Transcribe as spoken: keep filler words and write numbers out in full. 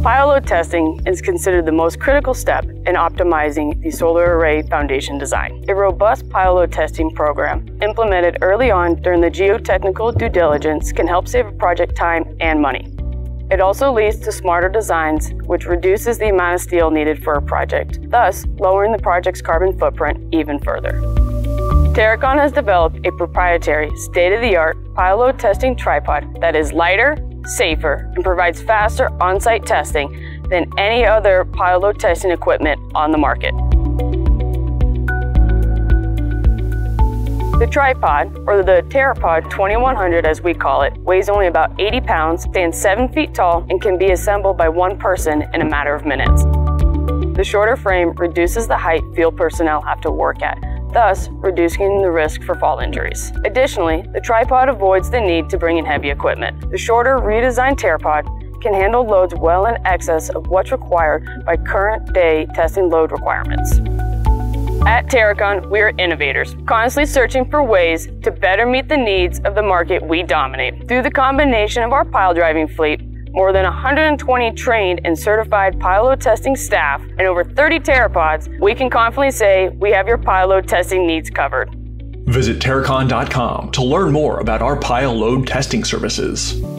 Pile load testing is considered the most critical step in optimizing the solar array foundation design. A robust pile load testing program implemented early on during the geotechnical due diligence can help save a project time and money. It also leads to smarter designs, which reduces the amount of steel needed for a project, thus lowering the project's carbon footprint even further. TerraPods has developed a proprietary, state-of-the-art pile load testing tripod that is lighter, safer, and provides faster on-site testing than any other pile load testing equipment on the market. The tripod, or the TerraPod twenty-one hundred as we call it, weighs only about eighty pounds, stands seven feet tall, and can be assembled by one person in a matter of minutes. The shorter frame reduces the height field personnel have to work at, thus reducing the risk for fall injuries. Additionally, the tripod avoids the need to bring in heavy equipment. The shorter, redesigned TerraPod can handle loads well in excess of what's required by current-day testing load requirements. At TerraPods, we are innovators, constantly searching for ways to better meet the needs of the market we dominate. Through the combination of our pile driving fleet, more than one hundred twenty trained and certified pile load testing staff, and over thirty TerraPods, we can confidently say we have your pile load testing needs covered. Visit Terracon dot com to learn more about our pile load testing services.